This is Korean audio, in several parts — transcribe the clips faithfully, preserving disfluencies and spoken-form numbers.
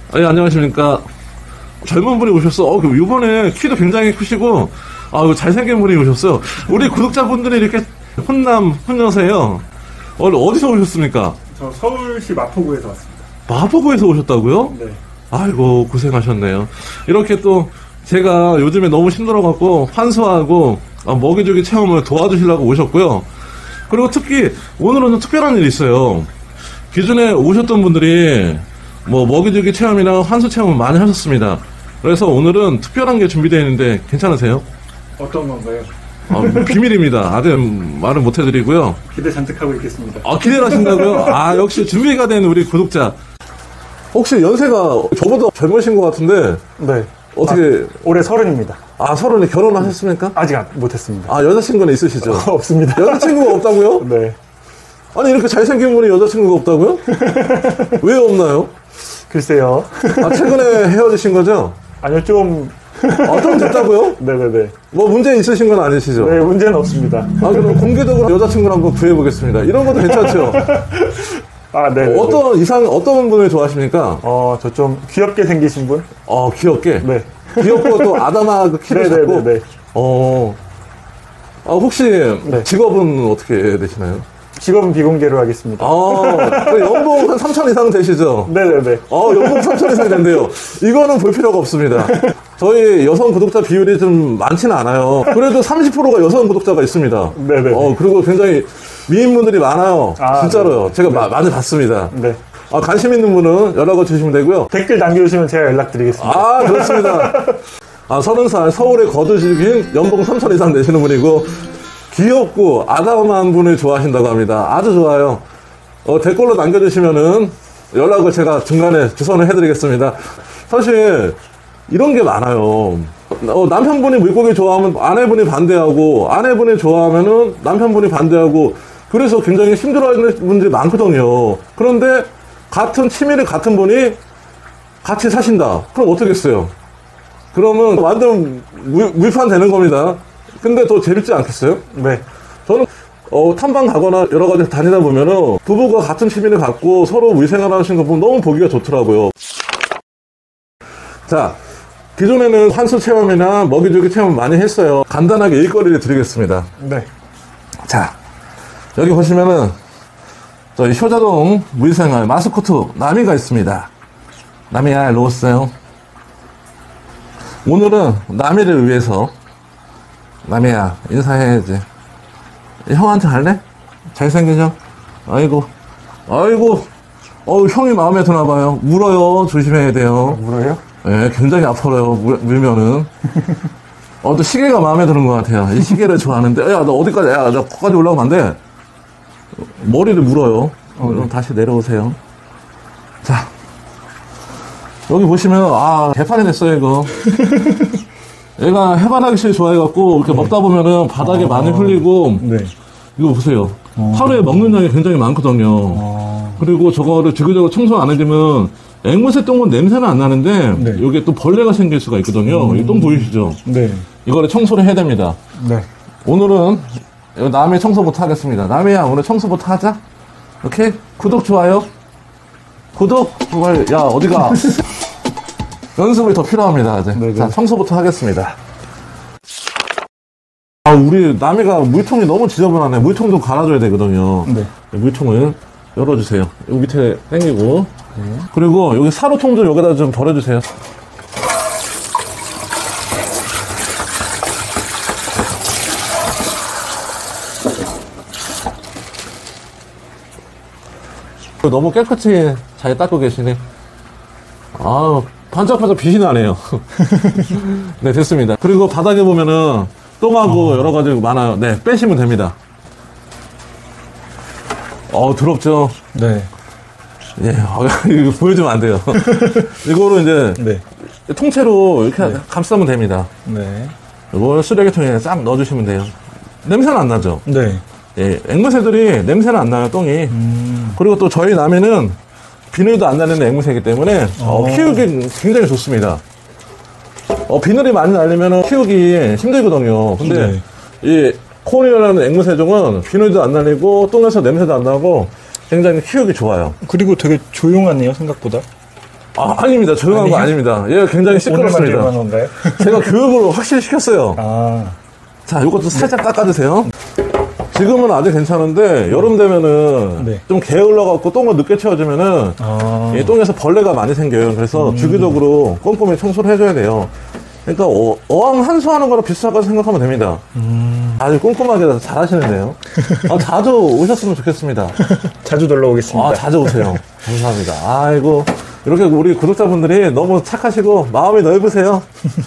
아, 예, 안녕하십니까. 젊은 분이 오셨어. 어, 이번에 키도 굉장히 크시고, 아, 잘생긴 분이 오셨어요. 우리 구독자분들이 이렇게 훈남, 훈녀세요. 오늘 어디서 오셨습니까? 저 서울시 마포구에서 왔습니다. 마포구에서 오셨다고요? 네. 아이고, 고생하셨네요. 이렇게 또, 제가 요즘에 너무 힘들어갖고, 환수하고, 아, 먹이주기 체험을 도와주시려고 오셨고요. 그리고 특히, 오늘은 좀 특별한 일이 있어요. 기존에 오셨던 분들이, 뭐, 먹이주기 체험이나 환수 체험을 많이 하셨습니다. 그래서 오늘은 특별한 게 준비되어 있는데, 괜찮으세요? 어떤 건가요? 아, 비밀입니다. 아직 말은 못 해드리고요. 기대 잔뜩 하고 있겠습니다. 아, 기대를 하신다고요? 아, 역시 준비가 된 우리 구독자. 혹시 연세가 저보다 젊으신 것 같은데, 네. 어떻게. 아, 올해 서른입니다. 아, 서른에 결혼하셨습니까? 아직 안, 못했습니다. 아, 여자친구는 있으시죠? 어, 없습니다. 여자친구가 없다고요? 네. 아니, 이렇게 잘생긴 분이 여자친구가 없다고요? 왜 없나요? 글쎄요. 아, 최근에 헤어지신 거죠? 아니요, 좀. 아, 좀 됐다고요? 네네네. 뭐 문제 있으신 건 아니시죠? 네, 문제는 없습니다. 아, 그럼 공개적으로 여자친구를 한번 구해보겠습니다. 이런 것도 괜찮죠? 아, 네. 어떤 이상, 어떤 분을 좋아하십니까? 어, 저 좀 귀엽게 생기신 분? 어, 귀엽게? 네. 귀엽고 또 아담한 그 키를 잡고? 네네네. 어. 아, 혹시 네. 직업은 어떻게 되시나요? 직업은 비공개로 하겠습니다. 아, 그 연봉 한 삼천 이상 되시죠? 네네네. 어, 연봉 삼천 이상 된대요. 이거는 볼 필요가 없습니다. 저희 여성 구독자 비율이 좀 많지는 않아요. 그래도 삼십 퍼센트가 여성 구독자가 있습니다. 네네. 어, 그리고 굉장히 미인분들이 많아요. 아, 진짜로요. 네. 제가 네. 마, 많이 봤습니다. 네. 아, 관심 있는 분은 연락을 주시면 되고요. 댓글 남겨주시면 제가 연락드리겠습니다. 아, 그렇습니다. 아, 서른 살 서울에 거두시긴 연봉 삼천 이상 내시는 분이고, 귀엽고 아담한 분을 좋아하신다고 합니다. 아주 좋아요. 어, 댓글로 남겨주시면은 연락을 제가 중간에 주선을 해드리겠습니다. 사실 이런 게 많아요. 어, 남편분이 물고기 좋아하면 아내분이 반대하고, 아내분이 좋아하면은 남편분이 반대하고, 그래서 굉장히 힘들어하는 분들이 많거든요. 그런데 같은 취미를 같은 분이 같이 사신다. 그럼 어떻게 했어요? 그러면 완전 물, 물판 되는 겁니다. 근데 더 재밌지 않겠어요? 네. 저는 어, 탐방 가거나 여러 가지 다니다 보면은 부부가 같은 취미를 갖고 서로 물생활 하시는 거 보면 너무 보기가 좋더라고요. 자, 기존에는 환수 체험이나 먹이주기 체험 많이 했어요. 간단하게 일거리를 드리겠습니다. 네. 자, 여기 보시면은 저희 효자동 물생활 마스코트 나미가 있습니다. 나미야, 일로 오세요. 오늘은 나미를 위해서, 나미야, 인사해야지. 형한테 갈래? 잘생긴 형? 아이고, 아이고, 어우, 형이 마음에 드나봐요. 물어요. 조심해야 돼요. 물어요? 예, 굉장히 아파요. 물, 물면은. 어, 또 시계가 마음에 드는 것 같아요. 이 시계를 좋아하는데, 야, 너 어디까지, 야, 나 거기까지 올라가면 안 돼. 머리를 물어요. 어, 그럼 다시 내려오세요. 자. 여기 보시면, 아, 개판이 됐어요, 이거. 얘가 해바라기 씨 좋아해갖고, 이렇게 네. 먹다 보면은 바닥에 아, 많이 흘리고, 네. 이거 보세요. 아, 하루에 먹는 양이 굉장히 많거든요. 아, 그리고 저거를 지그저그 청소 안 해주면, 앵무새 똥은 냄새는 안 나는데, 네. 여기에 또 벌레가 생길 수가 있거든요. 음, 이 똥 보이시죠? 네. 이거를 청소를 해야 됩니다. 네. 오늘은, 남의 청소부터 하겠습니다. 남이야, 오늘 청소부터 하자. 오케이? 구독, 좋아요. 구독, 야, 어디가? 연습이 더 필요합니다. 이제. 네네. 자, 청소부터 하겠습니다. 아, 우리 남이가 물통이 너무 지저분하네. 물통도 갈아줘야 되거든요. 네. 물통을 열어주세요. 여기 밑에 당기고. 네. 그리고 여기 사료통도 여기다 좀 버려주세요. 너무 깨끗이 잘 닦고 계시네. 아우, 반짝반짝 빛이 나네요. 네, 됐습니다. 그리고 바닥에 보면은 똥하고 어. 여러 가지 많아요. 네, 빼시면 됩니다. 어, 더럽죠? 네. 예, 어, 이거 보여주면 안 돼요. 이거로 이제 네. 통째로 이렇게 네. 감싸면 됩니다. 네. 이걸 쓰레기통에 싹 넣어주시면 돼요. 냄새는 안 나죠? 네. 예, 앵무새들이 냄새는 안 나요, 똥이. 음. 그리고 또 저희 남해는 비늘도 안 나는 앵무새이기 때문에 어, 키우기 굉장히 좋습니다. 어, 비늘이 많이 날리면 키우기 힘들거든요. 근데 네. 이 코니어라는 앵무새종은 비늘도 안 날리고 똥에서 냄새도 안 나고 굉장히 키우기 좋아요. 그리고 되게 조용하네요, 생각보다. 아, 아닙니다. 조용한 거 아닙니다. 얘가 굉장히 시끄럽습니다. 오늘만 건가요? 제가 교육을 확실히 시켰어요. 아, 자, 이것도 살짝 깎아주세요. 지금은 아직 괜찮은데 여름 되면은 네. 좀 게을러갖고 똥을 늦게 채워주면은 아. 이 똥에서 벌레가 많이 생겨요. 그래서 주기적으로 꼼꼼히 청소를 해줘야 돼요. 그러니까 어, 어항 한수하는 거랑 비슷하다고 생각하면 됩니다. 음. 아주 꼼꼼하게 잘 하시는데요. 아, 자주 오셨으면 좋겠습니다. 자주 놀러 오겠습니다. 아, 자주 오세요. 감사합니다. 아이고, 이렇게 우리 구독자분들이 너무 착하시고 마음이 넓으세요.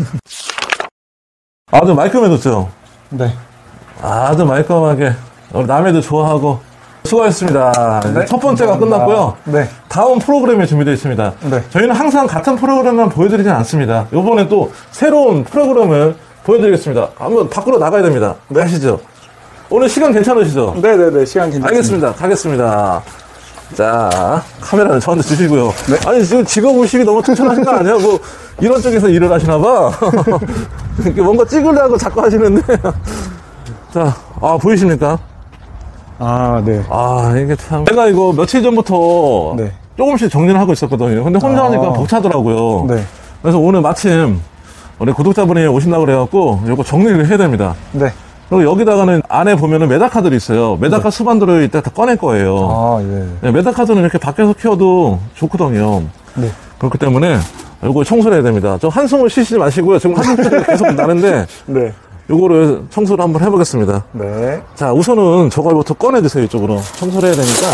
아주 말끔해졌죠? 네. 아주 말끔하게 우리 남해도 좋아하고 수고하셨습니다. 이제 네, 첫 번째가 감사합니다. 끝났고요. 네. 다음 프로그램이 준비되어 있습니다. 네. 저희는 항상 같은 프로그램만 보여드리진 않습니다. 이번에 또 새로운 프로그램을 보여드리겠습니다. 한번 밖으로 나가야 됩니다. 네. 아시죠? 오늘 시간 괜찮으시죠? 네네네. 시간 괜찮습니다. 알겠습니다. 가겠습니다. 자, 카메라는 저한테 주시고요. 네. 아니, 지금 직업의식이 너무 특출하신 거 아니에요? 뭐, 이런 쪽에서 일을 하시나봐. 이렇게 뭔가 찍으려고 자꾸 하시는데. 자, 아, 보이십니까? 아, 네. 아, 이게 참. 제가 이거 며칠 전부터 네. 조금씩 정리를 하고 있었거든요. 근데 혼자 아. 하니까 벅차더라고요. 네. 그래서 오늘 마침 우리 구독자분이 오신다고 그래갖고 이거 정리를 해야 됩니다. 네. 그리고 여기다가는 안에 보면은 메다카들이 있어요. 메다카 수반들을 이따 다 꺼낼 거예요. 아, 예. 네, 메다카드는 이렇게 밖에서 키워도 좋거든요. 네. 그렇기 때문에 이거 청소를 해야 됩니다. 좀 한숨을 쉬시지 마시고요. 지금 한숨이 계속 나는데 네. 요거를 청소를 한번 해보겠습니다. 네. 자, 우선은 저걸부터 꺼내주세요. 이쪽으로 청소를 해야 되니까.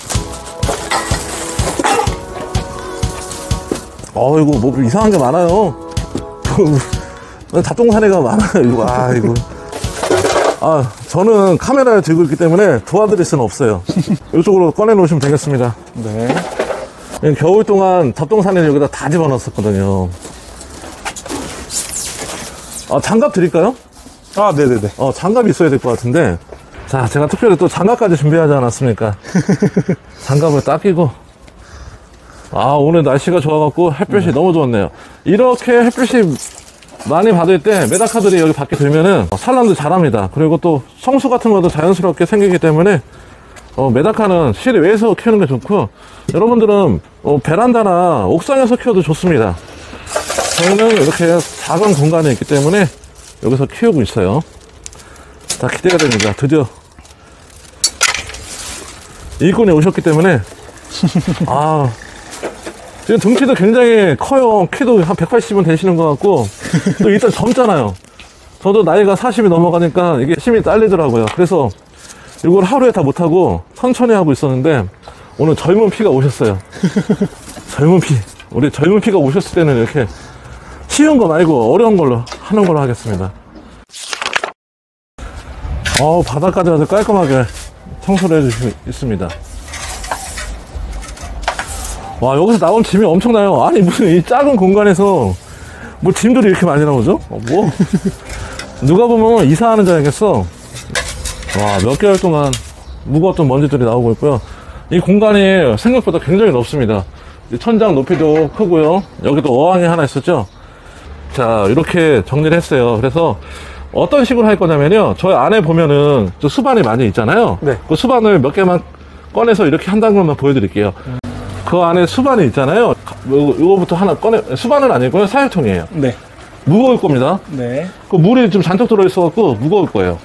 어이구, 뭐 이상한 게 많아요. 잡동사니가 많아요. 이거, 아, 이거. 아, 저는 카메라를 들고 있기 때문에 도와드릴 수는 없어요. 이쪽으로 꺼내놓으시면 되겠습니다. 네. 겨울 동안 잡동사니를 여기다 다 집어넣었거든요. 아, 장갑 드릴까요? 아, 네네네. 어, 장갑이 있어야 될 것 같은데. 자, 제가 특별히 또 장갑까지 준비하지 않았습니까? 장갑을 딱 끼고. 아, 오늘 날씨가 좋아갖고 햇볕이 네. 너무 좋았네요. 이렇게 햇빛이 많이 받을 때 메다카들이 여기 밖에 들면은 산란도 잘합니다. 그리고 또 성수 같은 것도 자연스럽게 생기기 때문에 어, 메다카는 실외에서 키우는 게 좋고, 여러분들은 어, 베란다나 옥상에서 키워도 좋습니다. 저희는 이렇게 작은 공간에 있기 때문에 여기서 키우고 있어요. 자, 기대가 됩니다. 드디어 일꾼이 오셨기 때문에 아, 지금 등치도 굉장히 커요. 키도 한 백팔십은 되시는 것 같고, 또 일단 젊잖아요. 저도 나이가 사십이 넘어가니까 이게 힘이 딸리더라고요. 그래서 이걸 하루에 다 못하고 천천히 하고 있었는데, 오늘 젊은 피가 오셨어요. 젊은 피. 우리 젊은 피가 오셨을 때는 이렇게 쉬운 거 말고 어려운 걸로 하는 걸로 하겠습니다. 어우, 바닥까지 아주 깔끔하게 청소를 해주시고 있습니다. 와, 여기서 나온 짐이 엄청나요. 아니, 무슨 이 작은 공간에서 뭐 짐들이 이렇게 많이 나오죠? 어, 뭐 누가 보면 이사하는 줄 알겠어. 와, 몇 개월 동안 무거웠던 먼지들이 나오고 있고요. 이 공간이 생각보다 굉장히 넓습니다. 천장 높이도 크고요. 여기도 어항이 하나 있었죠. 자, 이렇게 정리를 했어요. 그래서 어떤 식으로 할 거냐면요, 저희 안에 보면은 저 수반이 많이 있잖아요. 네. 그 수반을 몇 개만 꺼내서 이렇게 한다는 것만 보여드릴게요. 음. 그 안에 수반이 있잖아요. 요, 요거부터 하나 꺼내, 수반은 아니고요, 사유통이에요. 네. 무거울 겁니다. 네. 그 물이 좀 잔뜩 들어있어갖고 무거울 거예요.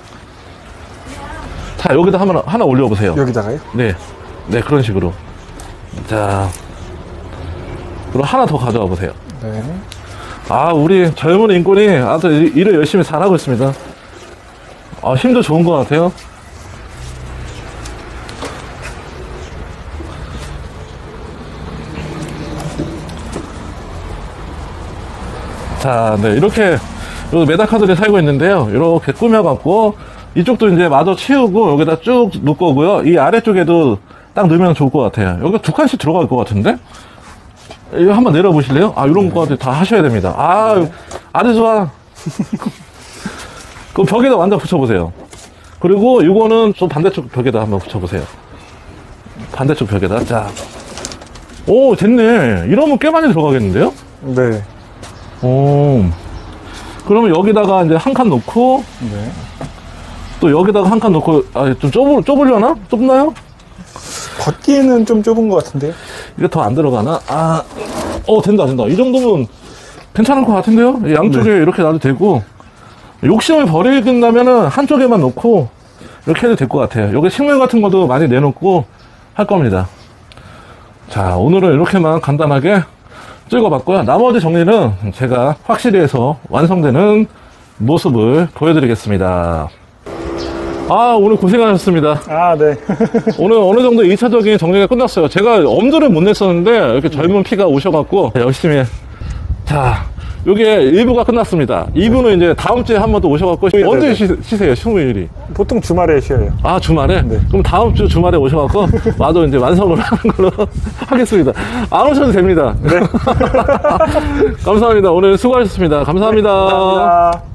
자, 여기다 하나, 하나 올려보세요. 여기다가요? 네. 네, 그런 식으로. 자, 그리고 하나 더 가져와 보세요. 네. 아, 우리 젊은 인권이 아주 일을 열심히 잘하고 있습니다. 아, 힘도 좋은 것 같아요. 자, 네, 이렇게 메다카들이 살고 있는데요. 이렇게 꾸며갖고 이쪽도 이제 마저 치우고 여기다 쭉 놓을 거고요. 이 아래쪽에도 딱 넣으면 좋을 것 같아요. 여기 두 칸씩 들어갈 것 같은데? 이거 한번 내려보실래요? 아, 이런 거 다 하셔야 됩니다. 아, 네. 아주 좋아. 그 벽에다 완전 붙여보세요. 그리고 이거는 좀 반대쪽 벽에다 한번 붙여보세요. 반대쪽 벽에다. 자. 오, 됐네. 이러면 꽤 많이 들어가겠는데요? 네. 오. 그러면 여기다가 이제 한 칸 놓고, 네. 또 여기다가 한 칸 놓고, 아, 좀 좁으, 좁으려나? 좁나요? 걷기에는 좀 좁은 것 같은데요? 이게 더 안 들어가나? 아, 어, 된다, 된다. 이 정도면 괜찮을 것 같은데요? 양쪽에 네. 이렇게 놔도 되고, 욕심을 버리긴다면은 한쪽에만 놓고, 이렇게 해도 될 것 같아요. 여기 식물 같은 것도 많이 내놓고 할 겁니다. 자, 오늘은 이렇게만 간단하게 찍어봤고요. 나머지 정리는 제가 확실히 해서 완성되는 모습을 보여드리겠습니다. 아, 오늘 고생하셨습니다. 아, 네. 오늘 어느 정도 이 차적인 정리가 끝났어요. 제가 엄두를 못 냈었는데 이렇게 젊은 피가 오셔갖고 열심히. 자, 요게 일 부가 끝났습니다. 이 부는 이제 다음 주에 한 번 더 오셔갖고 네, 언제 네. 쉬, 쉬세요? 휴무일이? 보통 주말에 쉬어요. 아, 주말에? 네. 그럼 다음 주 주말에 오셔갖고 마저 이제 완성을 하는 걸로 하겠습니다. 안 오셔도 됩니다. 네. 감사합니다. 오늘 수고하셨습니다. 감사합니다. 감사합니다.